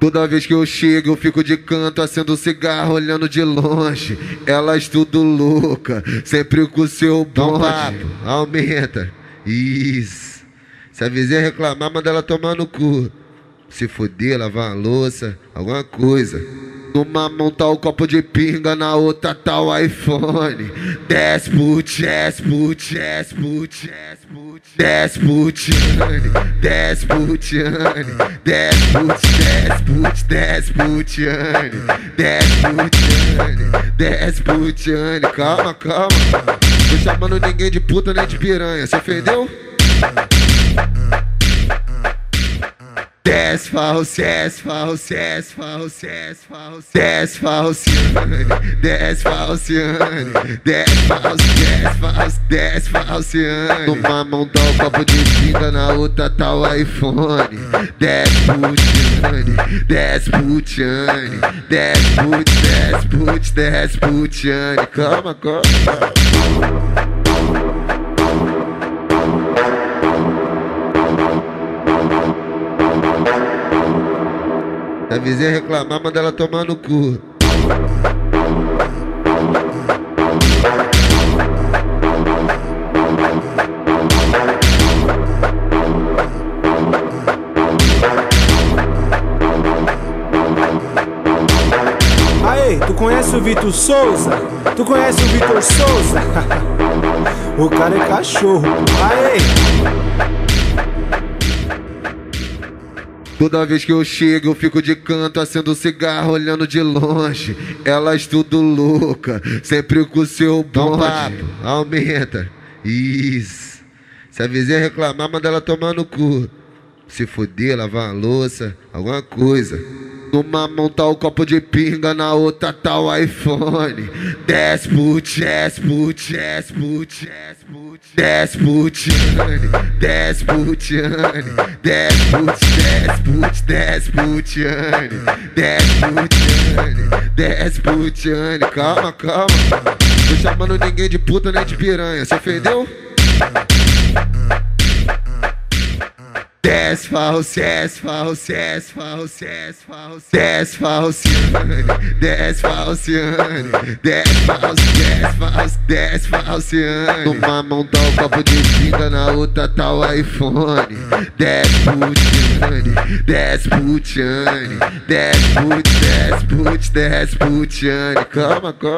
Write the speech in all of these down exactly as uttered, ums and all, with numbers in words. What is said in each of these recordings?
Toda vez que eu chego eu fico de canto, acendo cigarro olhando de longe. Elas tudo louca, sempre com o seu bonde. Aumenta, isso. Se a vizinha reclamar, manda ela tomar no cu. Se foder, lavar a louça, alguma coisa. Numa mão tá o copo de pinga, na outra tá o iPhone. Desce put, desce put, desce put, desce put, desce putiane, desce putiane, desce put, desce put, desce putiane, desce putiane, desce putiane. Calma, calma. Tô chamando ninguém de puta nem de piranha, se ofendeu? Desce falso, desce falso, desce falso, desce falso, desce falciane, desce falciane, desce falso, desce falso, desce falciane. Numa mão tá o copo de pinga, na outra tá o iPhone. Desce putiane, desce putiane, desce put, desce put, desce putiane. Calma, calma. Se a vizinha reclamar, manda ela tomar no cu. Aê, tu conhece o Vitor Souza? Tu conhece o Vitor Souza? O cara é cachorro. Aê! Toda vez que eu chego eu fico de canto, acendo cigarro olhando de longe. Elas tudo louca, sempre com o seu bonde. Aumenta, isso. Se a vizinha reclamar, manda ela tomar no cu. Se foder, lavar a louça, alguma coisa. Numa mão tá o copo de pinga, na outra tá o iPhone. Desce put, desce put, desce put, desce put, desce putiane, desce putiane, desce put, desce put, desce putiane, desce putiane, desce putiane. Calma, calma. Tô chamando ninguém de puta nem de piranha, se ofendeu? Desce falso, desce falso, desce falso, desce falso, desce falciane, desce falciane, desce falso, desce falso, desce falciane. Numa mão tá o copo de pinga, na outra tá o iPhone. Desce putiane, desce putiane, desce put, desce put, desce putiane. Calma, calma.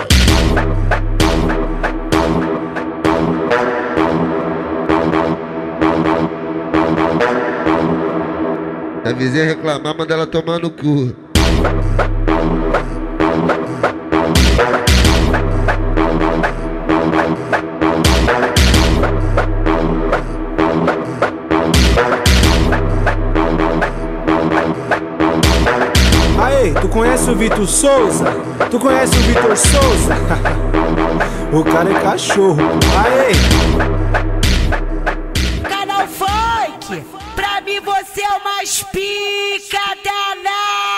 Se a vizinha reclamar, manda ela tomar no cu. Aê, tu conhece o Vitor Souza? Tu conhece o Vitor Souza? O cara é cachorro. Aê! Canal Funk, pra mim você é o mais pica danado.